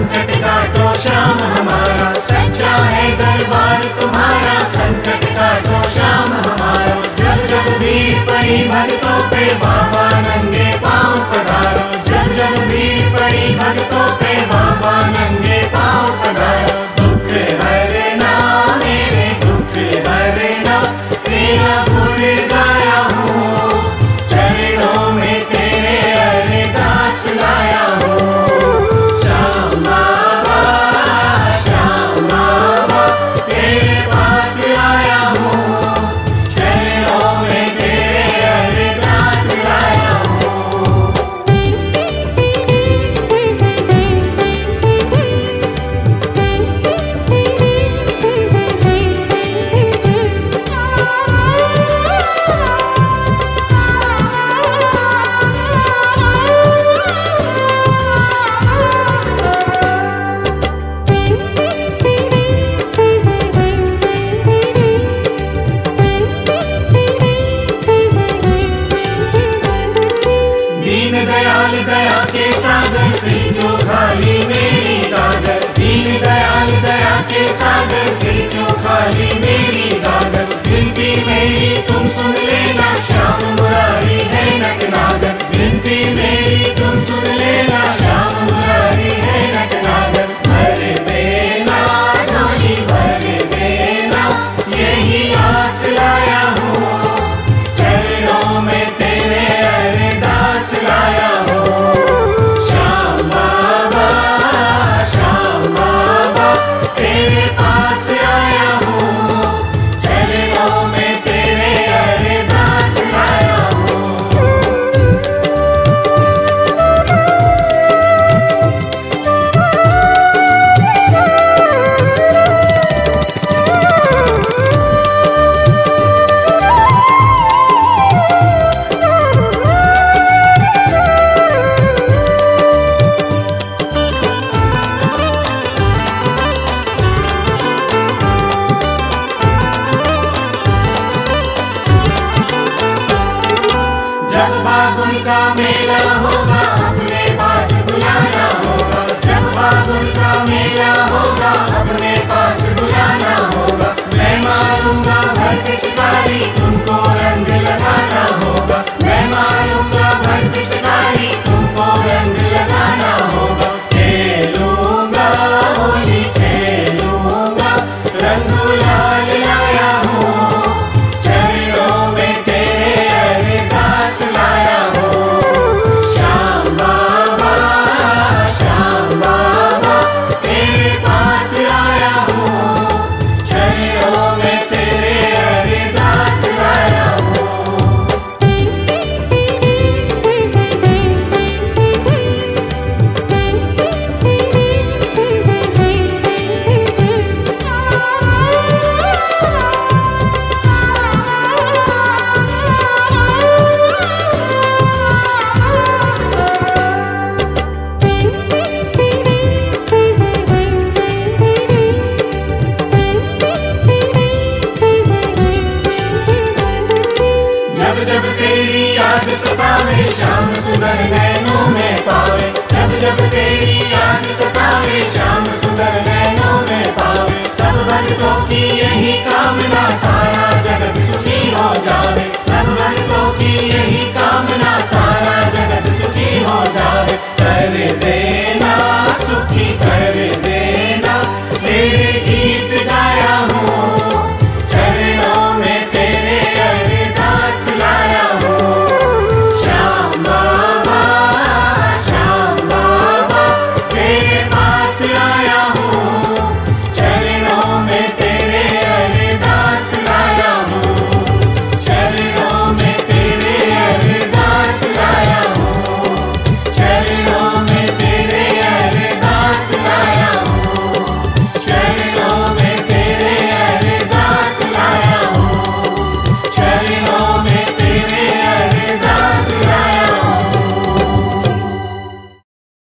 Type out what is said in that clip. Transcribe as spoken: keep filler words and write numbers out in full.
संकट काटो श्याम हमारा, सच्चा है दरबार तुम्हारा, संकट काटो श्याम हमारा। जब जब भीड़ पड़ी भक्तों पे बाबा नंगे पाँव पधारो, जब जब भीड़ पड़ी भक्तों पे बाबा नंगे पाँव पधारो। दुख हरना मेरे दुख हरना, तेरा गुण गाया हूँ, चरणों में तेरे अरदास लाया हूँ। श्याम बाबा श्याम बाबा तेरे पास आया हूँ, चरणों में तेरे अरदास लाया हूँ। दीन दयाल दया के सागर, फिर क्यों खाली मेरी गागर। दीन दयाल दया के सागर, फिर क्यों खाली मेरी गागर। विनती मेरी तुम सुन लेना, श्याम मुरारी है नटनागर। विनती मेरी तुम सुन लेना, श्याम मुरारी है नटनागर। भर देना झोली भर देना, यही आस लाया हूँ, चरणों में तेरे अरदास लाया हूँ। श्याम बाबा श्याम बाबा तेरे पास आया हूँ, चरणों में तेरे अरदास लाया हूँ। जब फागुन का मेला होगा अपने पास बुलाना होगा, जब फागुन का मेला होगा अपने पास बुलाना होगा। मैं मारूंगा भर पिचकारी, तुमको रंग लगाना होगा। मैं मारूंगा भर पिचकारी, तुमको रंग लगाना होगा। खेलूंगा होली खेलूंगा, रंग गुलाल लाया हूँ, चरणों में तेरे अरदास लाया हूँ। श्याम बाबा श्याम बाबा तेरे पास आया हूँ, चरणों में तेरे अरदास लाया हूँ। जब जब तेरी याद सतावे, श्याम सुंदर नैनों में पावे। जब जब तेरी याद सतावे, श्याम सुंदर नैनों में पावे। सब भक्तों की यही कामना, सारा जगत सुखी हो जावे। सब भक्तों की यही कामना, सारा